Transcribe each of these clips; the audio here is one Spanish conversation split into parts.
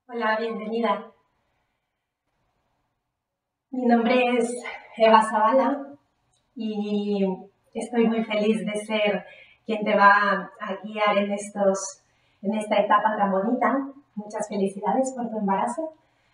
Hola, bienvenida. Mi nombre es Eva Zavala y estoy muy feliz de ser quien te va a guiar en esta etapa tan bonita. Muchas felicidades por tu embarazo.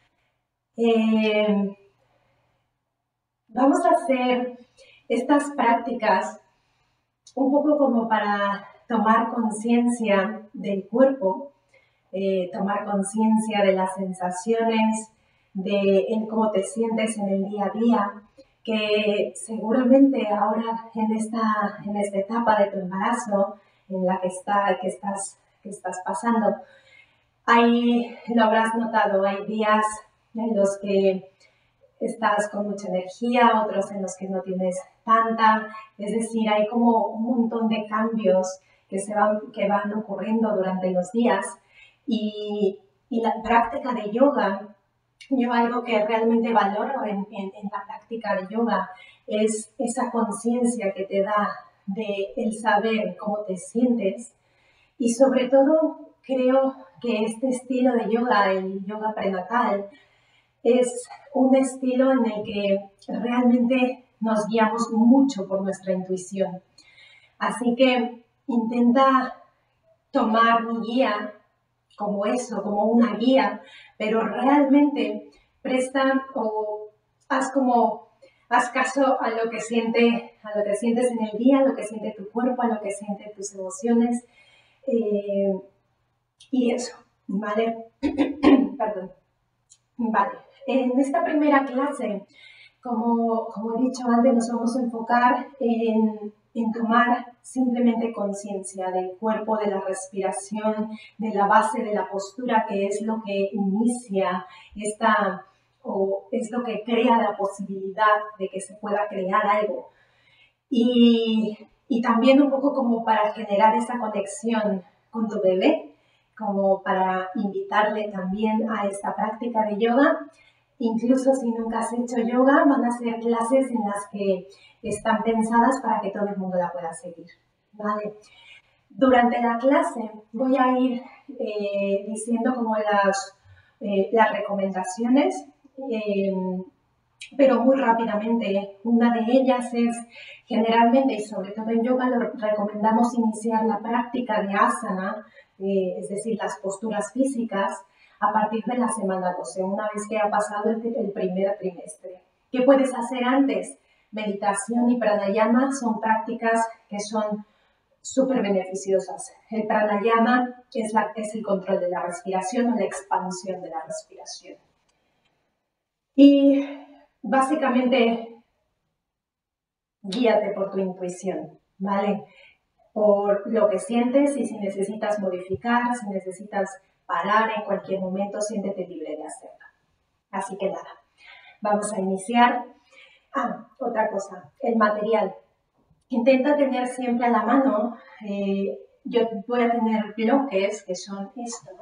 Eh, Vamos a hacer estas prácticas un poco como para tomar conciencia del cuerpo, tomar conciencia de las sensaciones, en cómo te sientes en el día a día, que seguramente ahora en esta etapa de tu embarazo en la que estás pasando, lo habrás notado, hay días en los que estás con mucha energía, otros en los que no tienes tanta, es decir, hay como un montón de cambios que van ocurriendo durante los días y la práctica de yoga, yo algo que realmente valoro en la práctica de yoga es esa conciencia que te da de el saber cómo te sientes y sobre todo creo que este estilo de yoga, el yoga prenatal, es un estilo en el que realmente nos guiamos mucho por nuestra intuición. Así que intenta tomar mi guía como eso, como una guía, pero realmente presta o haz como haz caso a lo que sientes en el día, a lo que siente tu cuerpo, a lo que sienten tus emociones eh, y eso, ¿vale? Perdón. Vale, en esta primera clase, como he dicho antes, nos vamos a enfocar en tomar simplemente conciencia del cuerpo, de la respiración, de la base de la postura, que es lo que inicia o es lo que crea la posibilidad de que se pueda crear algo. Y también un poco como para generar esa conexión con tu bebé, como para invitarle también a esta práctica de yoga. Incluso si nunca has hecho yoga, van a ser clases en las que están pensadas para que todo el mundo la pueda seguir. ¿Vale? Durante la clase voy a ir diciendo como las recomendaciones, pero muy rápidamente. Una de ellas es, generalmente y sobre todo en yoga, recomendamos iniciar la práctica de asana, es decir, las posturas físicas, a partir de la semana 12, una vez que ha pasado el primer trimestre. ¿Qué puedes hacer antes? Meditación y pranayama son prácticas que son súper beneficiosas. El pranayama es el control de la respiración o la expansión de la respiración. Y básicamente, guíate por tu intuición, ¿vale? Por lo que sientes y si necesitas modificar, si necesitas parar en cualquier momento, siéntete libre de hacerlo. Así que nada, vamos a iniciar. Otra cosa, el material. Intenta tener siempre a la mano, yo voy a tener bloques que son estos,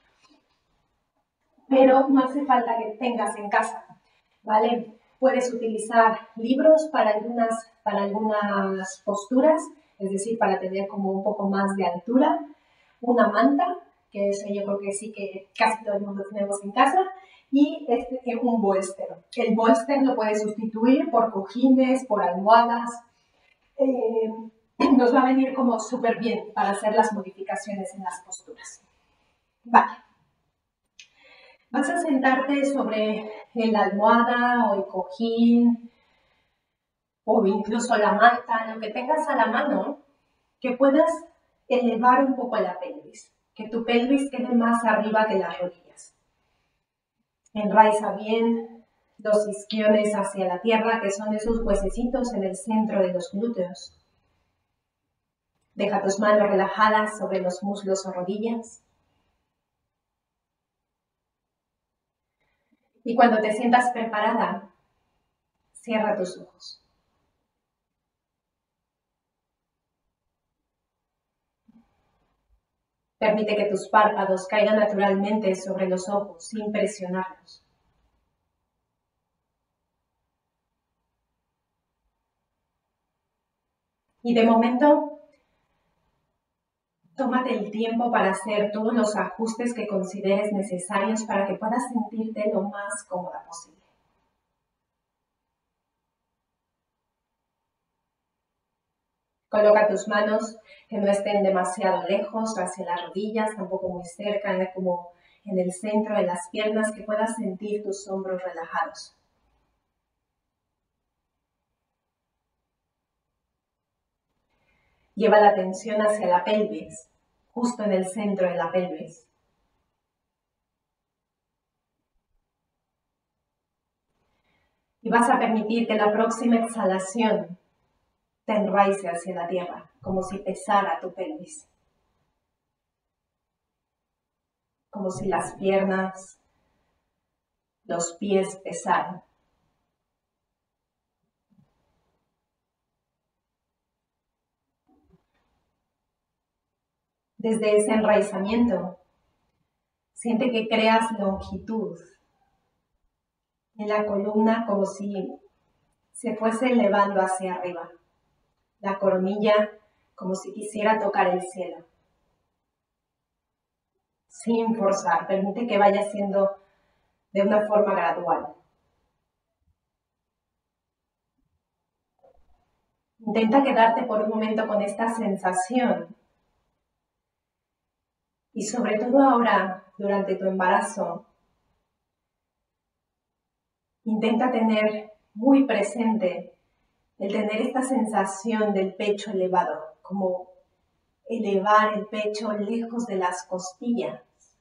pero no hace falta que tengas en casa, ¿vale? Puedes utilizar libros para algunas posturas, es decir, para tener como un poco más de altura, una manta, que eso yo creo que sí que casi todo el mundo tenemos en casa, y un bolster. El bolster lo puedes sustituir por cojines, por almohadas. Nos va a venir como súper bien para hacer las modificaciones en las posturas. Vale. Vas a sentarte sobre la almohada o el cojín o incluso la manta, lo que tengas a la mano, que puedas elevar un poco la pelvis, que tu pelvis quede más arriba que las rodillas. Enraiza bien los isquiones hacia la tierra, que son esos huesecitos en el centro de los glúteos. Deja tus manos relajadas sobre los muslos o rodillas. Y cuando te sientas preparada, cierra tus ojos. Permite que tus párpados caigan naturalmente sobre los ojos sin presionarlos. Y de momento, tómate el tiempo para hacer todos los ajustes que consideres necesarios para que puedas sentirte lo más cómoda posible. Coloca tus manos que no estén demasiado lejos, hacia las rodillas, tampoco muy cerca, como en el centro de las piernas, que puedas sentir tus hombros relajados. Lleva la atención hacia la pelvis, justo en el centro de la pelvis. Y vas a permitir que la próxima exhalación te enraice hacia la tierra, como si pesara tu pelvis. Como si las piernas, los pies pesaran. Desde ese enraizamiento, siente que creas longitud en la columna como si se fuese elevando hacia arriba. La coronilla como si quisiera tocar el cielo. Sin forzar, permite que vaya siendo de una forma gradual. Intenta quedarte por un momento con esta sensación. Y sobre todo ahora, durante tu embarazo, intenta tener muy presente el tener esta sensación del pecho elevado, como elevar el pecho lejos de las costillas,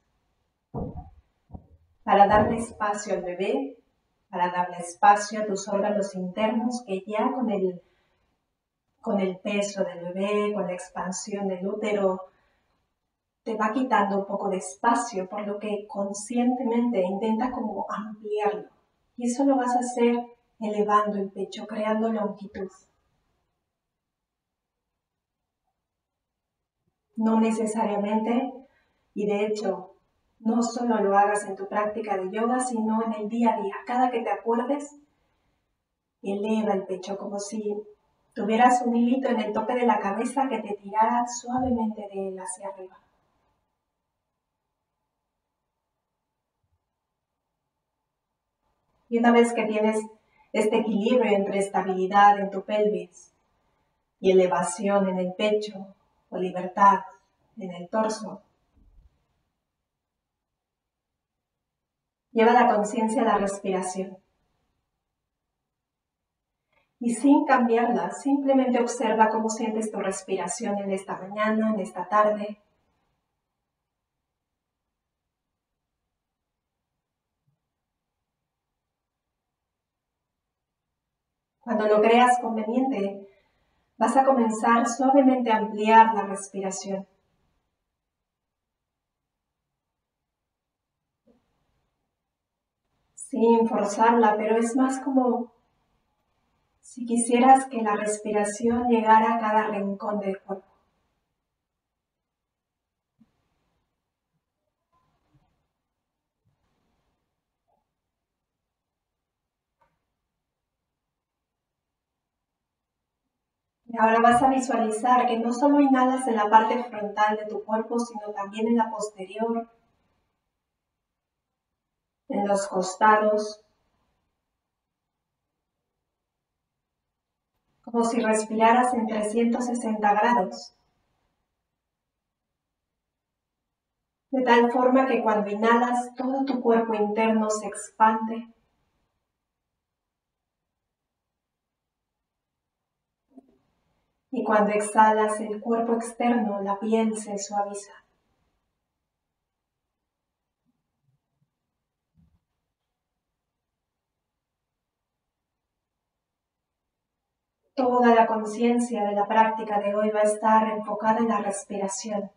para darle espacio al bebé, para darle espacio a tus órganos internos que ya con el peso del bebé, con la expansión del útero, te va quitando un poco de espacio, por lo que conscientemente intenta como ampliarlo. Y eso lo vas a hacer elevando el pecho, creando longitud. No necesariamente, y de hecho, no solo lo hagas en tu práctica de yoga, sino en el día a día. Cada que te acuerdes, eleva el pecho como si tuvieras un hilito en el tope de la cabeza que te tirara suavemente de él hacia arriba. Y una vez que tienes este equilibrio entre estabilidad en tu pelvis y elevación en el pecho o libertad en el torso, lleva la conciencia a la respiración. Y sin cambiarla, simplemente observa cómo sientes tu respiración en esta mañana, en esta tarde. Cuando lo creas conveniente, vas a comenzar suavemente a ampliar la respiración. Sin forzarla, pero es más como si quisieras que la respiración llegara a cada rincón del cuerpo. Y ahora vas a visualizar que no solo inhalas en la parte frontal de tu cuerpo, sino también en la posterior, en los costados, como si respiraras en 360 grados. De tal forma que cuando inhalas, todo tu cuerpo interno se expande. Y cuando exhalas, el cuerpo externo, la piel, se suaviza. Toda la conciencia de la práctica de hoy va a estar enfocada en la respiración.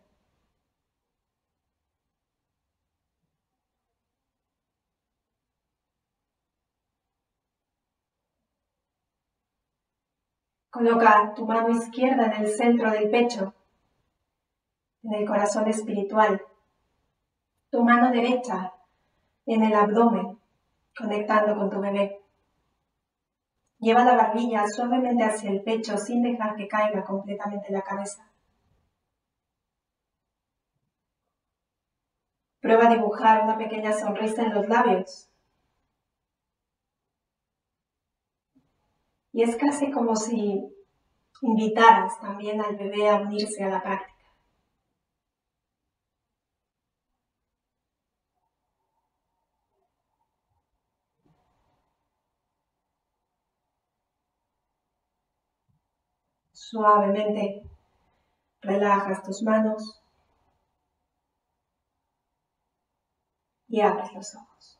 Coloca tu mano izquierda en el centro del pecho, en el corazón espiritual. Tu mano derecha en el abdomen, conectando con tu bebé. Lleva la barbilla suavemente hacia el pecho sin dejar que caiga completamente la cabeza. Prueba a dibujar una pequeña sonrisa en los labios. Y es casi como si invitaras también al bebé a unirse a la práctica. Suavemente relajas tus manos y abres los ojos.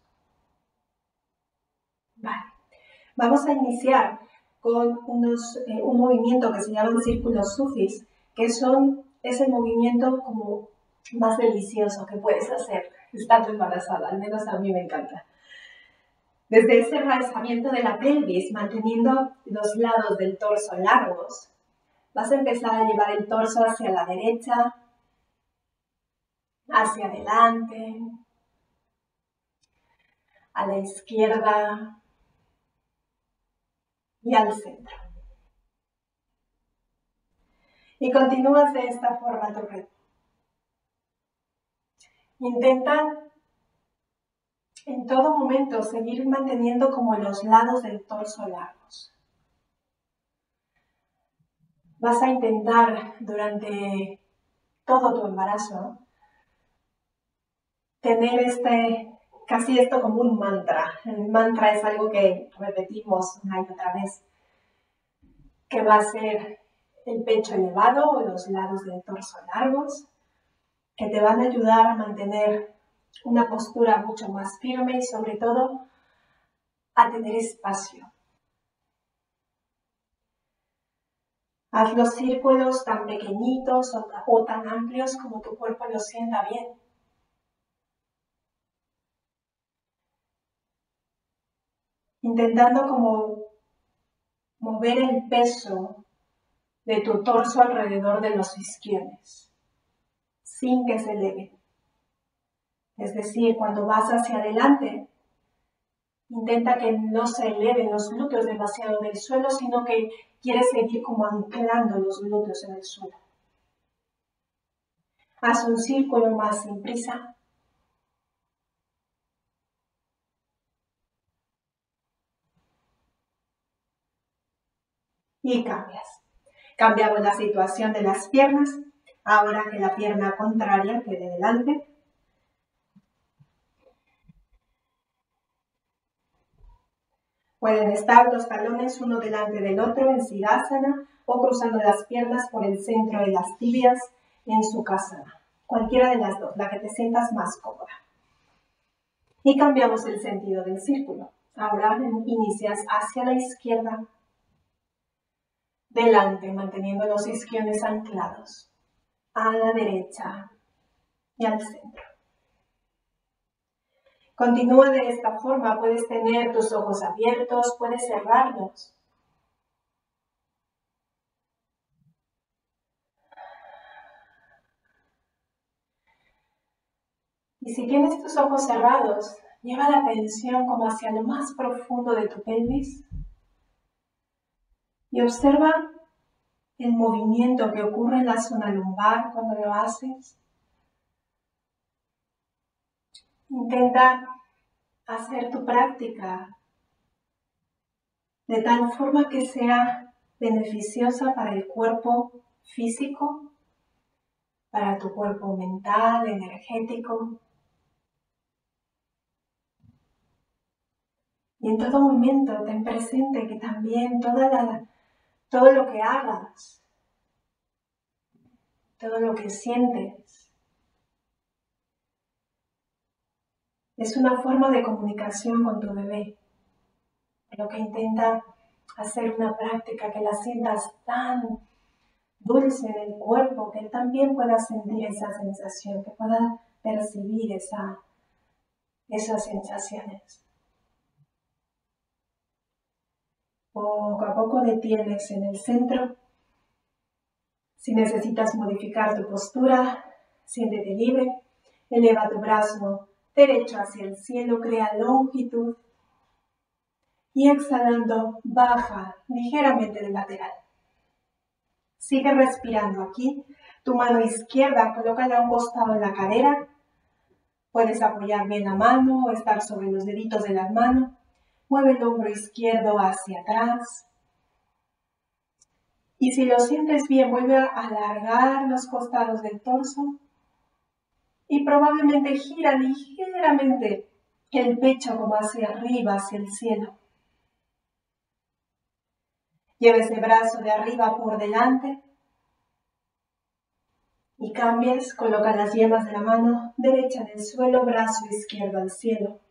Vale. Vamos a iniciar con un movimiento que se llaman círculos sufis, que es el movimiento como más delicioso que puedes hacer estando embarazada, al menos a mí me encanta. Desde ese enraizamiento de la pelvis, manteniendo los lados del torso largos, vas a empezar a llevar el torso hacia la derecha, hacia adelante, a la izquierda y al centro. Y continúas de esta forma tu ritmo. Intenta en todo momento seguir manteniendo como los lados del torso largos. Vas a intentar durante todo tu embarazo tener casi esto como un mantra. El mantra es algo que repetimos una y otra vez, que va a ser el pecho elevado o los lados del torso largos, que te van a ayudar a mantener una postura mucho más firme y sobre todo a tener espacio. Haz los círculos tan pequeñitos o tan amplios como tu cuerpo lo sienta bien. Intentando como mover el peso de tu torso alrededor de los isquiones, sin que se eleve. Es decir, cuando vas hacia adelante, intenta que no se eleven los glúteos demasiado del suelo, sino que quieres seguir como anclando los glúteos en el suelo. Haz un círculo más sin prisa. Y cambias. Cambiamos la situación de las piernas. Ahora que la pierna contraria quede delante. Pueden estar los talones uno delante del otro en Siddhasana o cruzando las piernas por el centro de las tibias en Sukhasana. Cualquiera de las dos, la que te sientas más cómoda. Y cambiamos el sentido del círculo. Ahora inicias hacia la izquierda, delante, manteniendo los isquiones anclados, a la derecha y al centro. Continúa de esta forma, puedes tener tus ojos abiertos, puedes cerrarlos. Y si tienes tus ojos cerrados, lleva la atención como hacia lo más profundo de tu pelvis y observa el movimiento que ocurre en la zona lumbar cuando lo haces. Intenta hacer tu práctica de tal forma que sea beneficiosa para el cuerpo físico, para tu cuerpo mental, energético. Y en todo momento ten presente que también todo lo que hagas, todo lo que sientes, es una forma de comunicación con tu bebé. Lo que intenta hacer una práctica que la sientas tan dulce en el cuerpo, que él también pueda sentir esa sensación, que pueda percibir esas sensaciones. Poco a poco detienes en el centro. Si necesitas modificar tu postura, siéntete libre. Eleva tu brazo derecho hacia el cielo, crea longitud. Y exhalando, baja ligeramente de lateral. Sigue respirando aquí. Tu mano izquierda, colócala a un costado de la cadera. Puedes apoyar bien la mano o estar sobre los deditos de las manos. Mueve el hombro izquierdo hacia atrás. Y si lo sientes bien, vuelve a alargar los costados del torso. Y probablemente gira ligeramente el pecho como hacia arriba, hacia el cielo. Lleva ese brazo de arriba por delante. Y cambies, coloca las yemas de la mano derecha en el suelo, brazo izquierdo al cielo.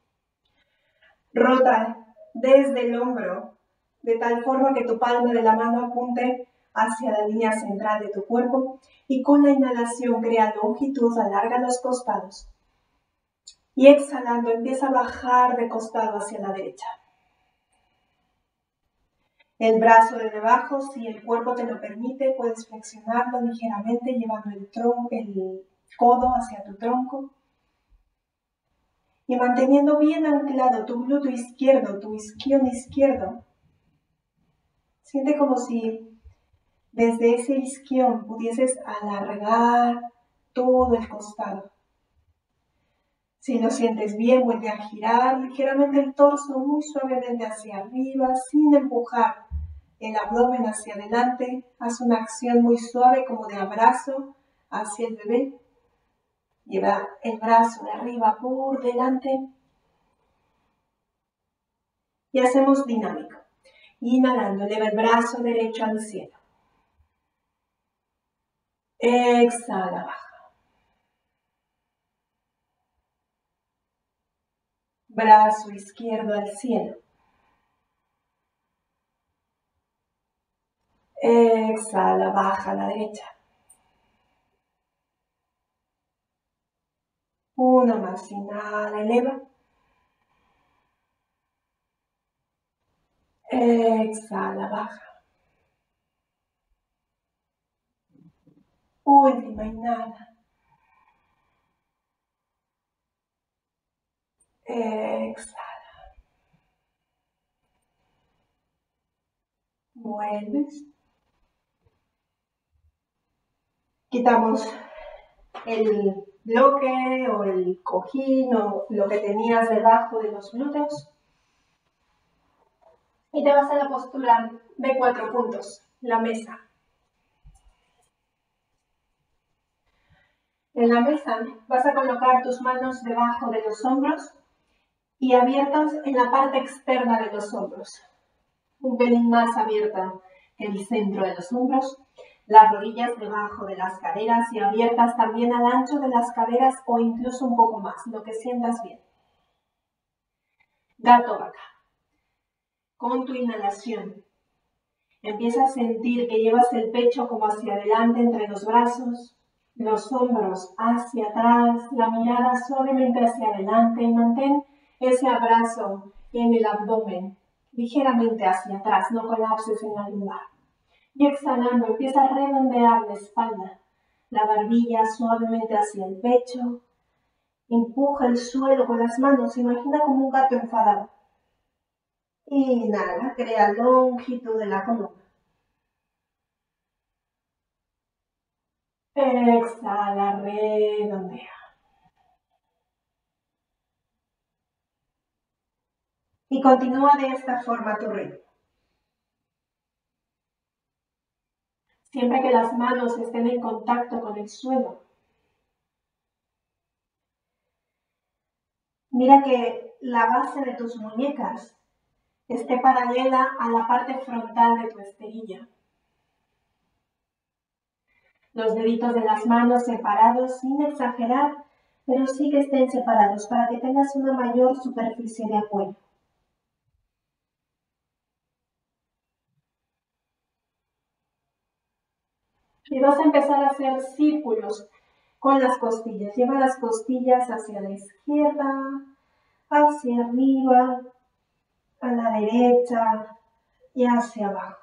Rota desde el hombro, de tal forma que tu palma de la mano apunte hacia la línea central de tu cuerpo y con la inhalación crea longitud, alarga los costados. Y exhalando empieza a bajar de costado hacia la derecha. El brazo de debajo, si el cuerpo te lo permite, puedes flexionarlo ligeramente llevando el codo hacia tu tronco. Y manteniendo bien anclado tu glúteo izquierdo, tu isquion izquierdo. Siente como si desde ese isquion pudieses alargar todo el costado. Si lo sientes bien, vuelve a girar ligeramente el torso muy suavemente hacia arriba, sin empujar el abdomen hacia adelante. Haz una acción muy suave como de abrazo hacia el bebé. Lleva el brazo de arriba por delante. Y hacemos dinámico. Inhalando, eleva el brazo derecho al cielo. Exhala, baja. Brazo izquierdo al cielo. Exhala, baja a la derecha. Uno más, inhala, eleva. Exhala, baja. Última, inhala. Exhala. Vuelves. Quitamos el bloque o el cojín o lo que tenías debajo de los glúteos. Y te vas a la postura de 4 puntos, la mesa. En la mesa vas a colocar tus manos debajo de los hombros y abiertas en la parte externa de los hombros. Un pelín más abierta que el centro de los hombros. Las rodillas debajo de las caderas y abiertas también al ancho de las caderas o incluso un poco más, lo que sientas bien. Gato vaca. Con tu inhalación, empieza a sentir que llevas el pecho como hacia adelante entre los brazos, los hombros hacia atrás, la mirada suavemente hacia adelante y mantén ese abrazo en el abdomen, ligeramente hacia atrás, no colapses en la lumbar. Y exhalando, empieza a redondear la espalda, la barbilla suavemente hacia el pecho, empuja el suelo con las manos, imagina como un gato enfadado. Inhala, crea longitud de la columna. Exhala, redondea. Y continúa de esta forma tu ritmo. Siempre que las manos estén en contacto con el suelo. Mira que la base de tus muñecas esté paralela a la parte frontal de tu esterilla. Los deditos de las manos separados sin exagerar, pero sí que estén separados para que tengas una mayor superficie de apoyo. Y vas a empezar a hacer círculos con las costillas. Lleva las costillas hacia la izquierda, hacia arriba, a la derecha y hacia abajo.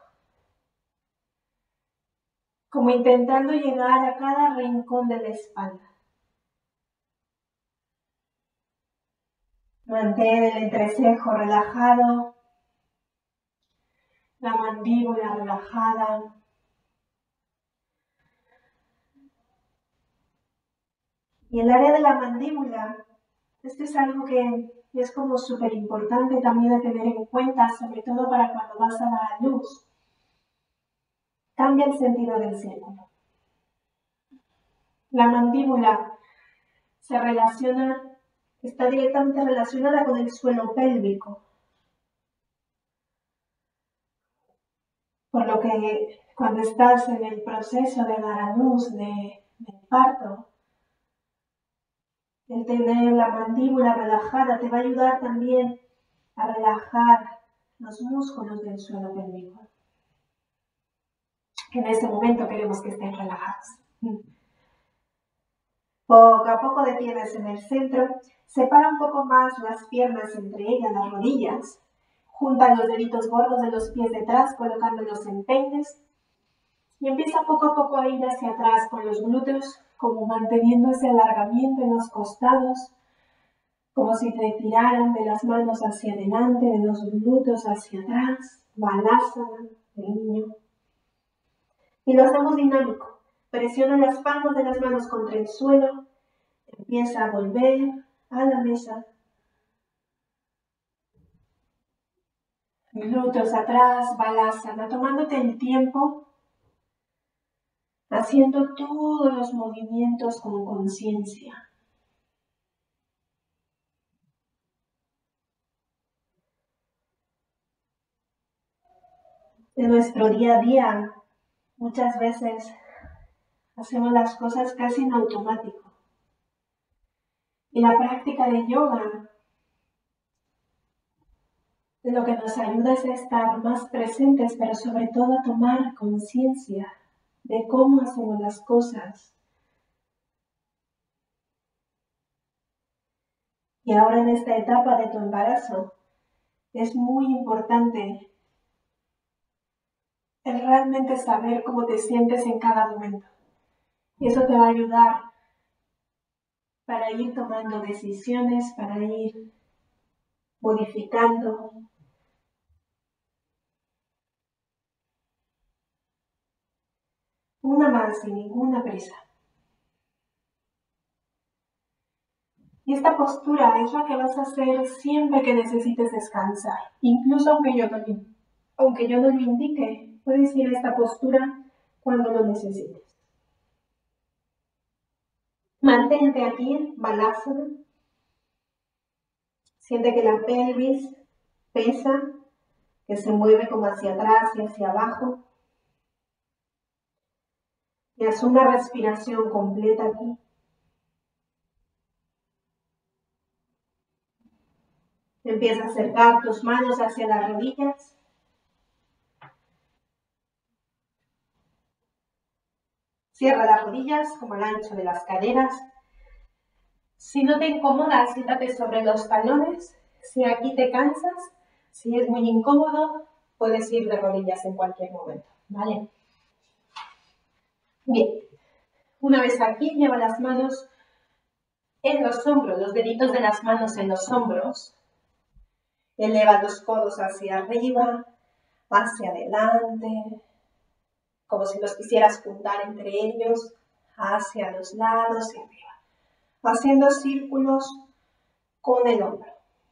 Como intentando llegar a cada rincón de la espalda. Mantén el entrecejo relajado, la mandíbula relajada. Y el área de la mandíbula, esto es algo que es como súper importante también de tener en cuenta, sobre todo para cuando vas a dar a luz. Cambia el sentido del círculo. La mandíbula está directamente relacionada con el suelo pélvico. Por lo que cuando estás en el proceso de dar a luz, del parto, el tener la mandíbula relajada te va a ayudar también a relajar los músculos del suelo pélvico, que en ese momento queremos que estén relajados. Poco a poco detienes en el centro, separa un poco más las piernas entre ellas, las rodillas, junta los deditos gordos de los pies detrás, colocándolos en peines, y empieza poco a poco a ir hacia atrás con los glúteos, como manteniendo ese alargamiento en los costados, como si te tiraran de las manos hacia adelante, de los glúteos hacia atrás, Balasana del niño. Y lo hacemos dinámico. Presiona las palmas de las manos contra el suelo, empieza a volver a la mesa. Glúteos atrás, Balasana, tomándote el tiempo, haciendo todos los movimientos con conciencia. En nuestro día a día, muchas veces hacemos las cosas casi en automático. Y la práctica de yoga lo que nos ayuda es a estar más presentes, pero sobre todo a tomar conciencia de cómo hacemos las cosas. Y ahora en esta etapa de tu embarazo, es muy importante el realmente saber cómo te sientes en cada momento. Y eso te va a ayudar para ir tomando decisiones, para ir modificando. Una más, sin ninguna prisa. Y esta postura es la que vas a hacer siempre que necesites descansar. Incluso aunque yo no lo indique, puedes ir a esta postura cuando lo necesites. Mantente aquí, Balasana. Siente que la pelvis pesa, que se mueve como hacia atrás y hacia abajo. Y haz una respiración completa aquí. Empieza a acercar tus manos hacia las rodillas. Cierra las rodillas como al ancho de las caderas. Si no te incomoda, siéntate sobre los talones. Si aquí te cansas, si es muy incómodo, puedes ir de rodillas en cualquier momento, ¿vale? Bien, una vez aquí, lleva las manos en los hombros, los deditos de las manos en los hombros. Eleva los codos hacia arriba, hacia adelante, como si los quisieras juntar entre ellos, hacia los lados y arriba, haciendo círculos con el hombro.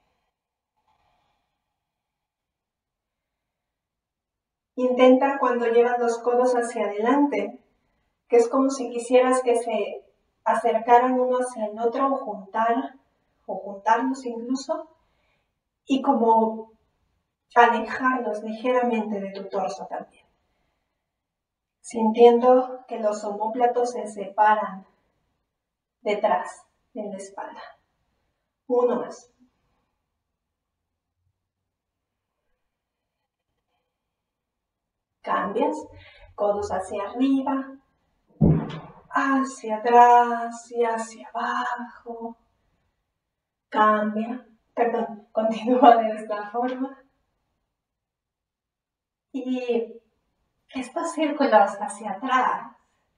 Intenta cuando llevas los codos hacia adelante, que es como si quisieras que se acercaran uno hacia el otro o juntarlos incluso, y como alejarlos ligeramente de tu torso también. Sintiendo que los omóplatos se separan detrás de la espalda. Uno más. Cambias, codos hacia arriba, hacia atrás y hacia abajo. Continúa de esta forma. Y estos círculos hacia atrás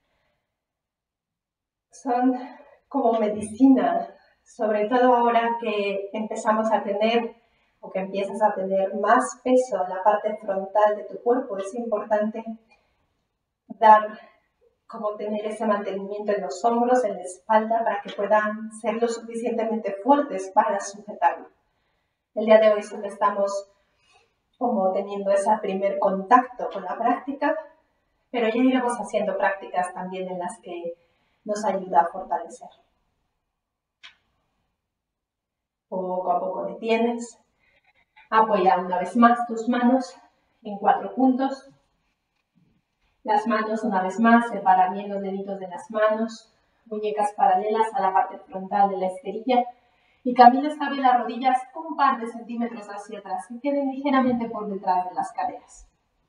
son como medicina, sobre todo ahora que empezamos a tener o que empiezas a tener más peso en la parte frontal de tu cuerpo. Es importante dar como tener ese mantenimiento en los hombros, en la espalda, para que puedan ser lo suficientemente fuertes para sujetarlo. El día de hoy solo estamos como teniendo ese primer contacto con la práctica, pero ya iremos haciendo prácticas también en las que nos ayuda a fortalecer. Poco a poco detienes. Apoya una vez más tus manos en 4 puntos. Las manos una vez más, separa bien los deditos de las manos, muñecas paralelas a la parte frontal de la esterilla y camina esta vez las rodillas un par de centímetros hacia atrás y queden ligeramente por detrás de las caderas.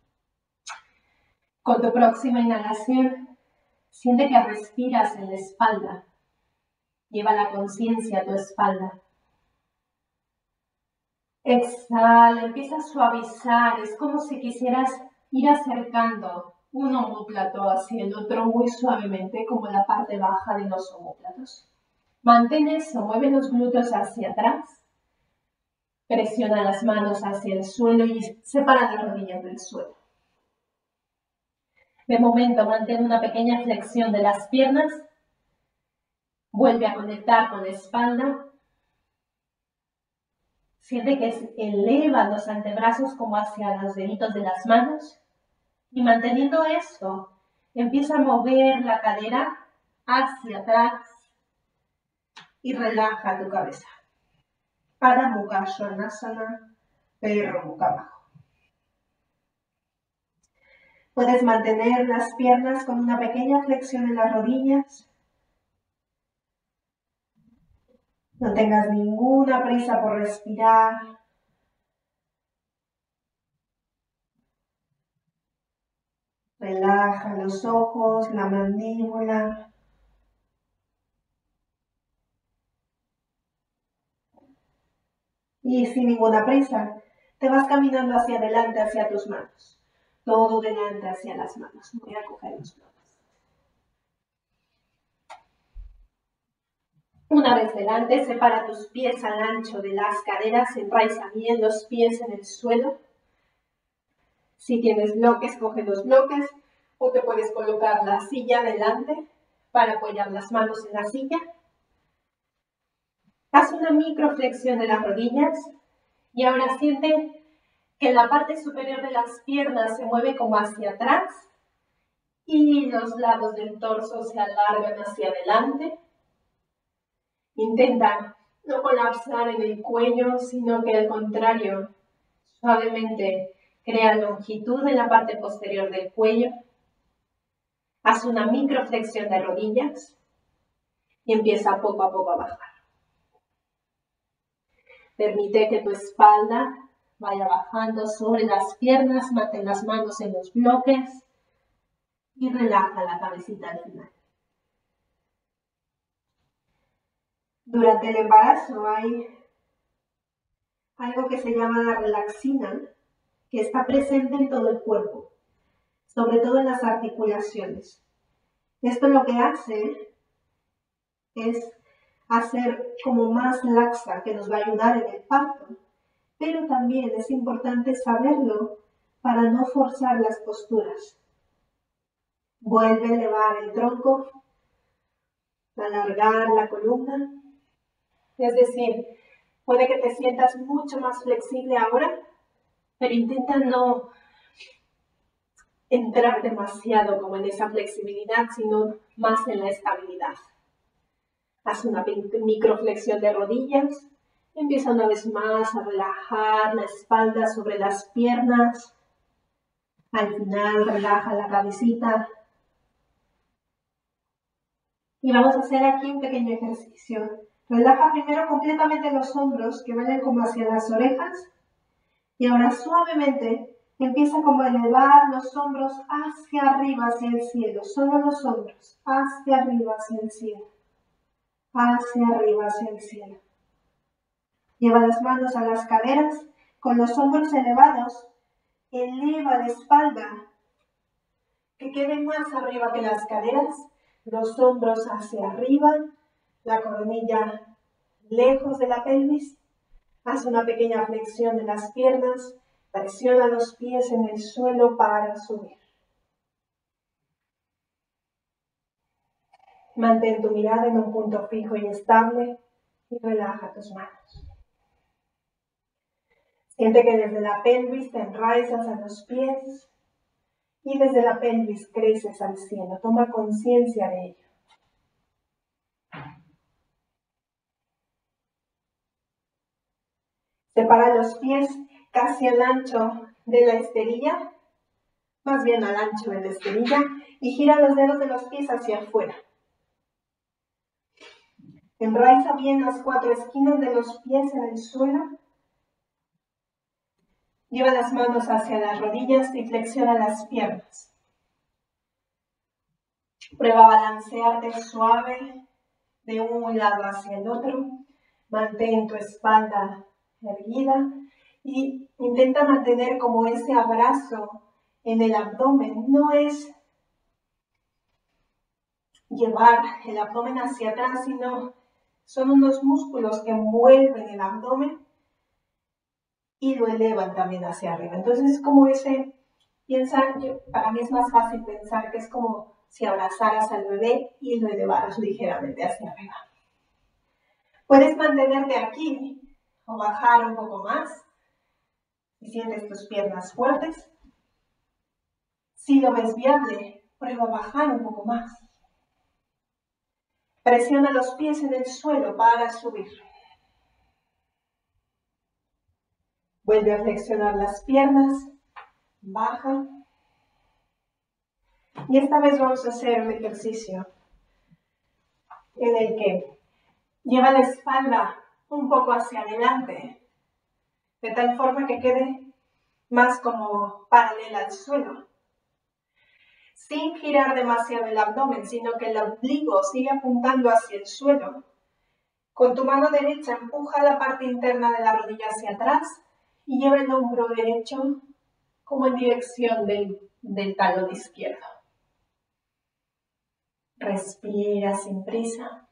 Con tu próxima inhalación, siente que respiras en la espalda. Lleva la conciencia a tu espalda. Exhala, empieza a suavizar, es como si quisieras ir acercando un omóplato hacia el otro muy suavemente, como la parte baja de los omóplatos. Mantén eso, mueve los glúteos hacia atrás, presiona las manos hacia el suelo y separa las rodillas del suelo. De momento, mantén una pequeña flexión de las piernas, vuelve a conectar con la espalda. Siente que eleva los antebrazos como hacia los deditos de las manos y manteniendo esto, empieza a mover la cadera hacia atrás y relaja tu cabeza. Adho Mukha Svanasana, perro boca abajo. Puedes mantener las piernas con una pequeña flexión en las rodillas. No tengas ninguna prisa por respirar. Relaja los ojos, la mandíbula. Y sin ninguna prisa, te vas caminando hacia adelante, hacia tus manos. Todo delante hacia las manos. Voy a coger los bloques. Una vez delante, separa tus pies al ancho de las caderas, enraiza bien los pies en el suelo. Si tienes bloques, coge los bloques o te puedes colocar la silla delante para apoyar las manos en la silla. Haz una microflexión de las rodillas y ahora siente que la parte superior de las piernas se mueve como hacia atrás y los lados del torso se alargan hacia adelante. Intenta no colapsar en el cuello, sino que al contrario, suavemente crea longitud en la parte posterior del cuello. Haz una microflexión de rodillas y empieza poco a poco a bajar. Permite que tu espalda vaya bajando sobre las piernas, mantén las manos en los bloques y relaja la cabecita al final. Durante el embarazo hay algo que se llama la relaxina, que está presente en todo el cuerpo, sobre todo en las articulaciones. Esto lo que hace es hacer como más laxa, que nos va a ayudar en el parto, pero también es importante saberlo para no forzar las posturas. Vuelve a elevar el tronco, alargar la columna. Es decir, puede que te sientas mucho más flexible ahora, pero intenta no entrar demasiado como en esa flexibilidad, sino más en la estabilidad. Haz una microflexión de rodillas. Empieza una vez más a relajar la espalda sobre las piernas. Al final relaja la cabecita. Y vamos a hacer aquí un pequeño ejercicio. Relaja primero completamente los hombros, que vayan como hacia las orejas. Y ahora suavemente empieza como a elevar los hombros hacia arriba, hacia el cielo. Solo los hombros, hacia arriba, hacia el cielo. Hacia arriba, hacia el cielo. Lleva las manos a las caderas, con los hombros elevados. Eleva la espalda, que quede más arriba que las caderas. Los hombros hacia arriba, la coronilla lejos de la pelvis. Haz una pequeña flexión de las piernas, presiona los pies en el suelo para subir. Mantén tu mirada en un punto fijo y estable y relaja tus manos. Siente que desde la pelvis te enraizas a los pies y desde la pelvis creces al cielo. Toma conciencia de ello. Separa los pies casi al ancho de la esterilla, más bien al ancho de la esterilla, y gira los dedos de los pies hacia afuera. Enraiza bien las 4 esquinas de los pies en el suelo. Lleva las manos hacia las rodillas y flexiona las piernas. Prueba a balancearte suave de un lado hacia el otro. Mantén tu espalda erguida y intenta mantener como ese abrazo en el abdomen. No es llevar el abdomen hacia atrás, sino son unos músculos que envuelven el abdomen y lo elevan también hacia arriba. Entonces es como para mí es más fácil pensar que es como si abrazaras al bebé y lo elevaras ligeramente hacia arriba. Puedes mantenerte aquí o bajar un poco más si sientes tus piernas fuertes. Si lo ves viable, prueba a bajar un poco más. Presiona los pies en el suelo para subir. Vuelve a flexionar las piernas, baja. Y esta vez vamos a hacer un ejercicio en el que lleva la espalda un poco hacia adelante, de tal forma que quede más como paralela al suelo. Sin girar demasiado el abdomen, sino que el ombligo sigue apuntando hacia el suelo. Con tu mano derecha empuja la parte interna de la rodilla hacia atrás y lleva el hombro derecho como en dirección del talón izquierdo. Respira sin prisa.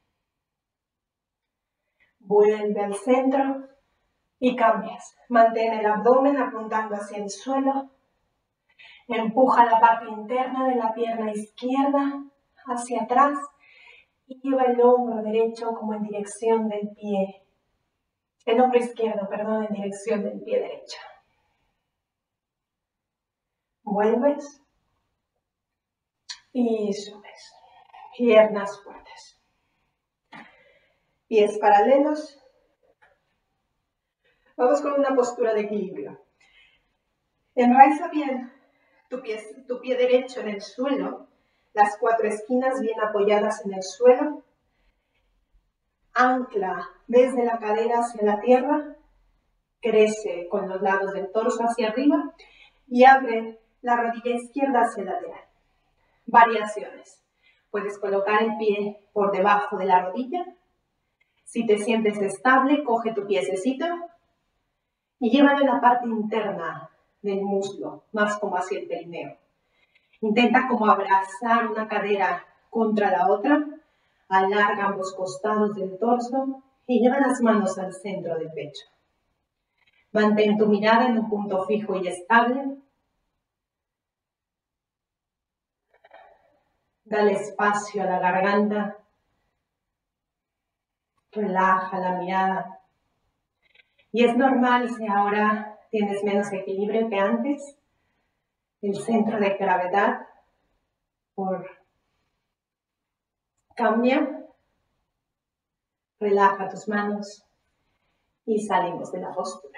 Vuelve al centro y cambias. Mantén el abdomen apuntando hacia el suelo. Empuja la parte interna de la pierna izquierda hacia atrás y lleva el hombro derecho como en dirección del pie. El hombro izquierdo, perdón, en dirección del pie derecho. Vuelves y subes. Piernas fuertes. Pies paralelos. Vamos con una postura de equilibrio. Enraiza bien tu pie derecho en el suelo, las 4 esquinas bien apoyadas en el suelo. Ancla desde la cadera hacia la tierra, crece con los lados del torso hacia arriba y abre la rodilla izquierda hacia el lateral. Variaciones. Puedes colocar el pie por debajo de la rodilla. Si te sientes estable, coge tu piececito y llévalo a la parte interna del muslo, más como hacia el perineo. Intenta como abrazar una cadera contra la otra, alarga ambos costados del torso y lleva las manos al centro del pecho. Mantén tu mirada en un punto fijo y estable. Dale espacio a la garganta. Relaja la mirada. Y es normal si ahora tienes menos equilibrio que antes. El centro de gravedad cambia. Relaja tus manos y salimos de la postura.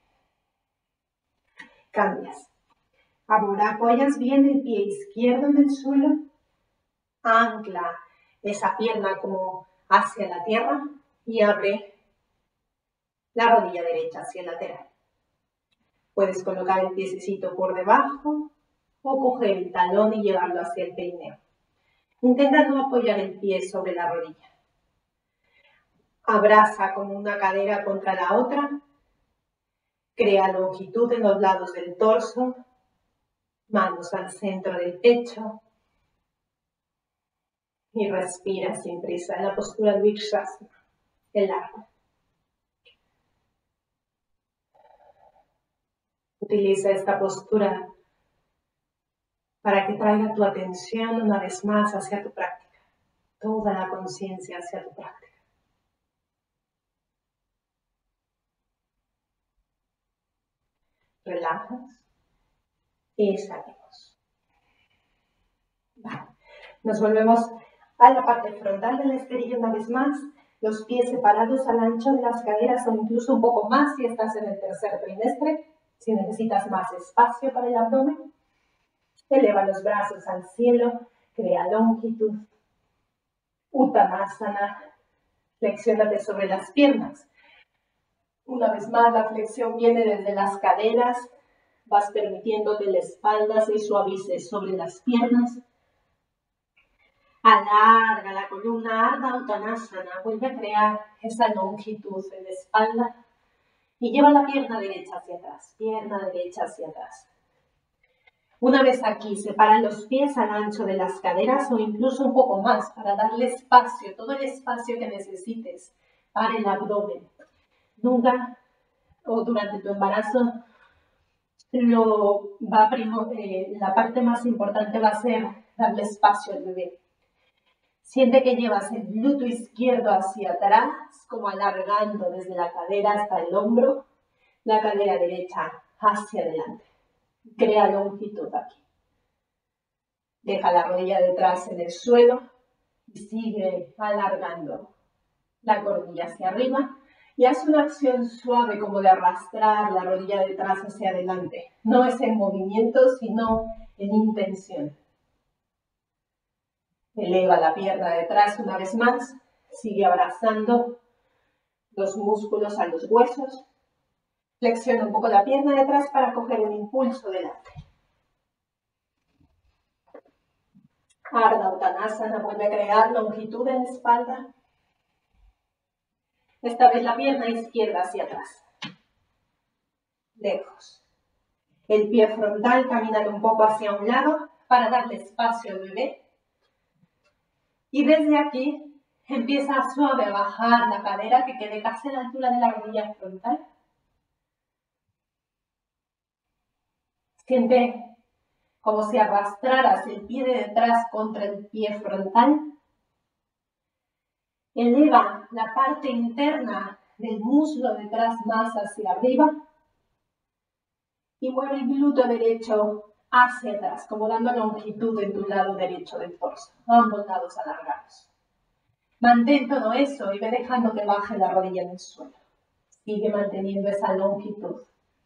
Cambias. Ahora apoyas bien el pie izquierdo en el suelo. Ancla esa pierna como hacia la tierra y abre la rodilla derecha hacia el lateral. Puedes colocar el piececito por debajo o coger el talón y llevarlo hacia el perineo. Intenta no apoyar el pie sobre la rodilla. Abraza con una cadera contra la otra. Crea longitud en los lados del torso. Manos al centro del pecho. Y respira sin prisa en la postura de Virshasana, el árbol. Utiliza esta postura para que traiga tu atención una vez más hacia tu práctica. toda la conciencia hacia tu práctica. Relajas y salimos. Vale. Nos volvemos a la parte frontal del esterillo una vez más. Los pies separados al ancho de las caderas o incluso un poco más si estás en el tercer trimestre. Si necesitas más espacio para el abdomen, eleva los brazos al cielo, crea longitud. Uttanasana, flexiónate sobre las piernas. Una vez más, la flexión viene desde las caderas. Vas permitiendo que la espalda se suavice sobre las piernas. Alarga la columna, Ardha Uttanasana. Vuelve a crear esa longitud en la espalda. Y lleva la pierna derecha hacia atrás, pierna derecha hacia atrás. Una vez aquí, separa los pies al ancho de las caderas o incluso un poco más para darle espacio, todo el espacio que necesites para el abdomen. Nunca o durante tu embarazo, la parte más importante va a ser darle espacio al bebé. Siente que llevas el glúteo izquierdo hacia atrás, como alargando desde la cadera hasta el hombro, la cadera derecha hacia adelante. Crea longitud aquí. Deja la rodilla detrás en el suelo y sigue alargando la coronilla hacia arriba. Y haz una acción suave como de arrastrar la rodilla detrás hacia adelante. No es en movimiento, sino en intención. Eleva la pierna detrás una vez más. Sigue abrazando los músculos a los huesos. Flexiona un poco la pierna detrás para coger un impulso delante. Ardha Uttanasana, vuelve a crear longitud en la espalda. Esta vez la pierna izquierda hacia atrás. Lejos. El pie frontal, camina un poco hacia un lado para darle espacio al bebé. Y desde aquí empieza suave a bajar la cadera que quede casi a la altura de la rodilla frontal. Siente como si arrastraras el pie de detrás contra el pie frontal. Eleva la parte interna del muslo detrás más hacia arriba. Y mueve el glúteo derecho hacia atrás, como dando longitud en tu lado derecho del torso. Ambos lados alargados. Mantén todo eso y ve dejando que baje la rodilla en el suelo. Sigue manteniendo esa longitud.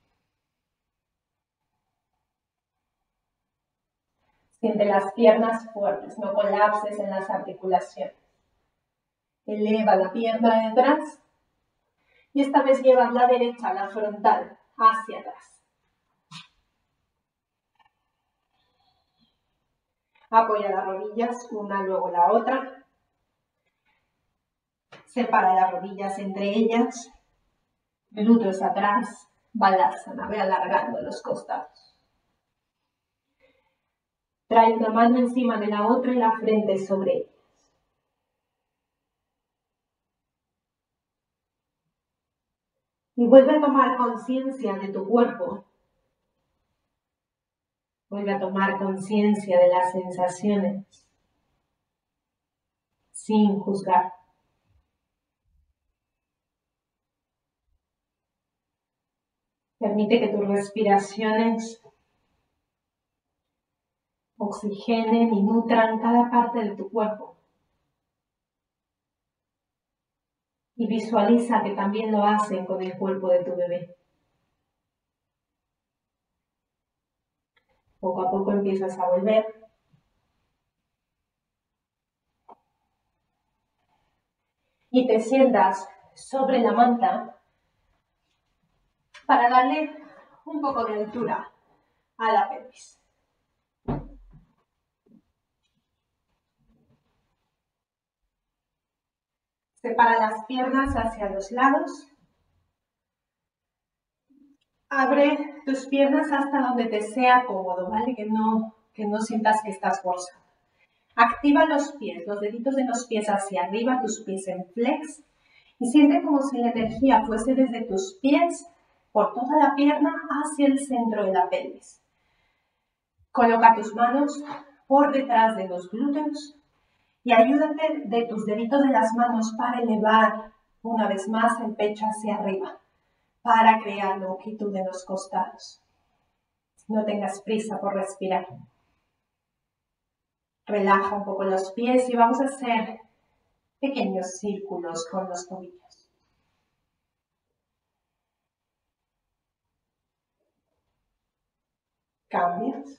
Siente las piernas fuertes, no colapses en las articulaciones. Eleva la pierna de atrás y esta vez llevas la derecha, la frontal, hacia atrás. Apoya las rodillas, una luego la otra. Separa las rodillas entre ellas. Glúteos atrás, Balasana, ve alargando los costados. Trae una mano encima de la otra y la frente sobre ellas. Y vuelve a tomar conciencia de tu cuerpo. Vuelve a tomar conciencia de las sensaciones. Sin juzgar. Permite que tus respiraciones oxigenen y nutran cada parte de tu cuerpo. Y visualiza que también lo hacen con el cuerpo de tu bebé. Poco a poco empiezas a volver. Y te sientas sobre la manta para darle un poco de altura a la pelvis. Separa las piernas hacia los lados. Abre tus piernas hasta donde te sea cómodo, ¿vale? Que no sientas que estás forzando. Activa los pies, los deditos de los pies hacia arriba, tus pies en flex. Y siente como si la energía fuese desde tus pies, por toda la pierna, hacia el centro de la pelvis. Coloca tus manos por detrás de los glúteos Y ayúdate de tus deditos de las manos para elevar una vez más el pecho hacia arriba, para crear longitud en los costados. No tengas prisa por respirar. Relaja un poco los pies y vamos a hacer pequeños círculos con los tobillos. Cambias.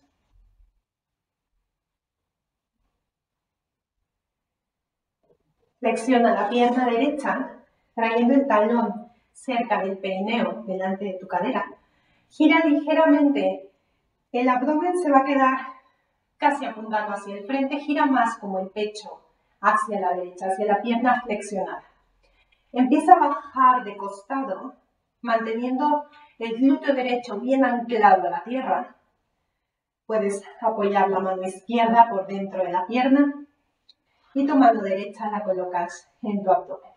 Flexiona la pierna derecha, trayendo el talón cerca del perineo, delante de tu cadera. Gira ligeramente. El abdomen se va a quedar casi apuntando hacia el frente. Gira más como el pecho hacia la derecha, hacia la pierna flexionada. Empieza a bajar de costado, manteniendo el glúteo derecho bien anclado a la tierra. Puedes apoyar la mano izquierda por dentro de la pierna y tu mano derecha la colocas en tu abdomen.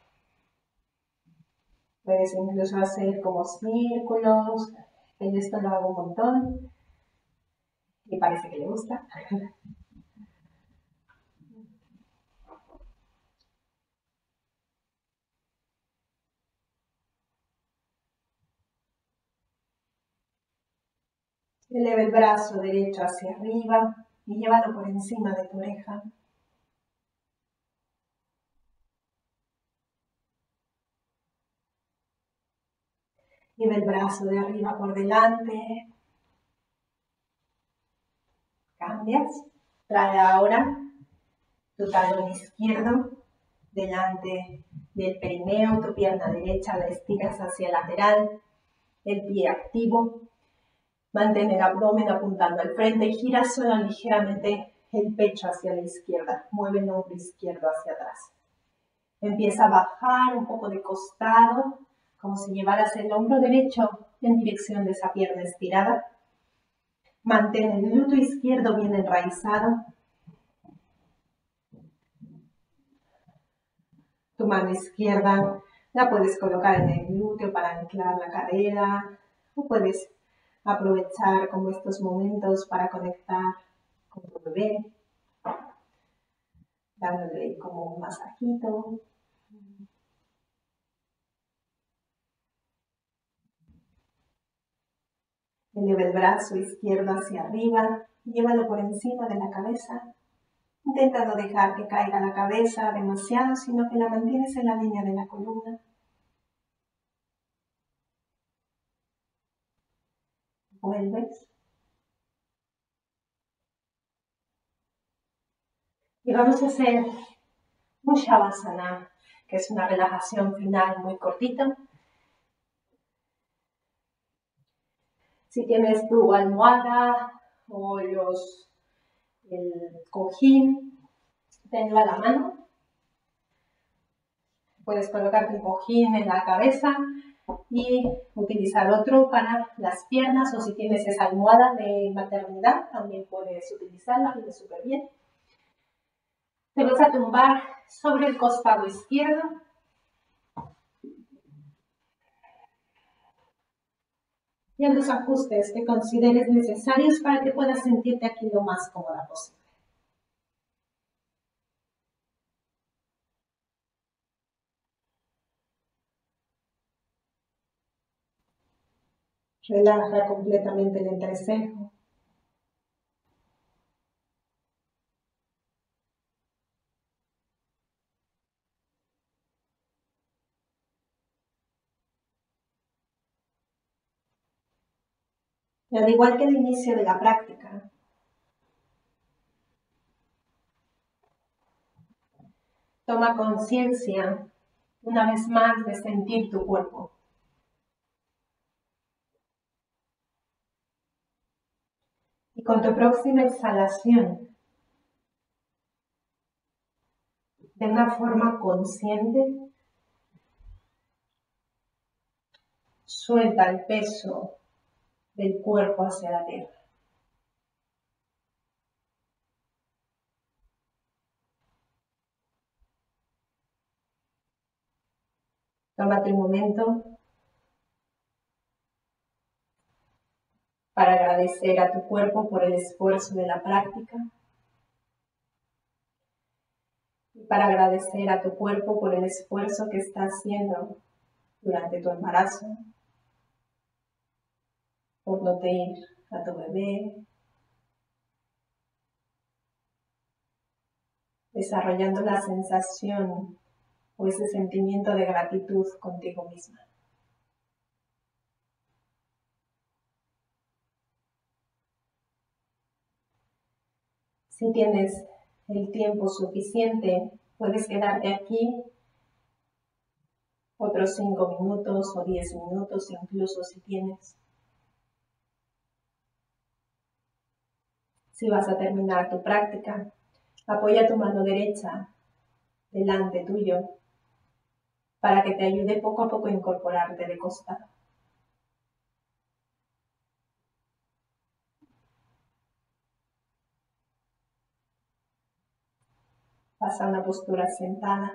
Puedes incluso hacer como círculos. En esto lo hago un montón y parece que le gusta. Eleva el brazo derecho hacia arriba y llévalo por encima de tu oreja. Lleva el brazo de arriba por delante. Cambias. Trae ahora tu talón izquierdo delante del perineo, tu pierna derecha la estiras hacia el lateral, el pie activo. Mantén el abdomen apuntando al frente y gira solo ligeramente el pecho hacia la izquierda. Mueve el hombro izquierdo hacia atrás. Empieza a bajar un poco de costado, como si llevaras el hombro derecho en dirección de esa pierna estirada. Mantén el glúteo izquierdo bien enraizado. Tu mano izquierda la puedes colocar en el glúteo para anclar la cadera, o puedes aprovechar como estos momentos para conectar con tu bebé, dándole como un masajito. Eleva el brazo izquierdo hacia arriba, llévalo por encima de la cabeza. Intenta no dejar que caiga la cabeza demasiado, sino que la mantienes en la línea de la columna. Vuelves. Y vamos a hacer un Shavasana, que es una relajación final muy cortita. Si tienes tu almohada o el cojín, tenlo a la mano. Puedes colocar tu cojín en la cabeza y utilizar otro para las piernas, o si tienes esa almohada de maternidad, también puedes utilizarla, viene súper bien. Te vas a tumbar sobre el costado izquierdo. Y haz los ajustes que consideres necesarios para que puedas sentirte aquí lo más cómoda posible. Relaja completamente el entrecejo. Y al igual que el inicio de la práctica, toma conciencia una vez más de sentir tu cuerpo. Y con tu próxima exhalación, de una forma consciente, suelta el peso del cuerpo hacia la tierra. Tómate un momento para agradecer a tu cuerpo por el esfuerzo de la práctica. para agradecer a tu cuerpo por el esfuerzo que está haciendo durante tu embarazo, por nutrir a tu bebé, desarrollando la sensación o ese sentimiento de gratitud contigo misma. Si tienes el tiempo suficiente, puedes quedarte aquí otros 5 minutos o 10 minutos, incluso si tienes. Si vas a terminar tu práctica, apoya tu mano derecha delante tuyo para que te ayude poco a poco a incorporarte de costado. Pasa a una postura sentada.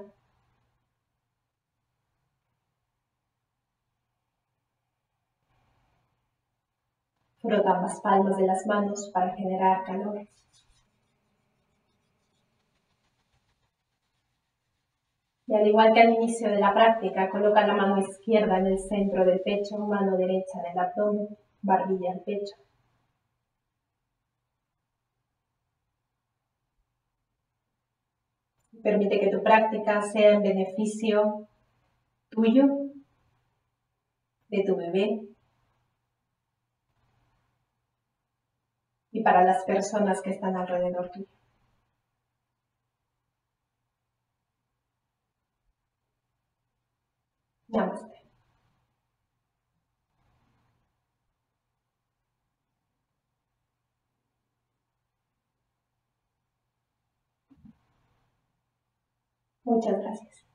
Frota ambas palmas de las manos para generar calor. Y al igual que al inicio de la práctica, coloca la mano izquierda en el centro del pecho, mano derecha en el abdomen, barbilla al pecho. Permite que tu práctica sea en beneficio tuyo, de tu bebé y para las personas que están alrededor tuyo. Namaste. Muchas gracias.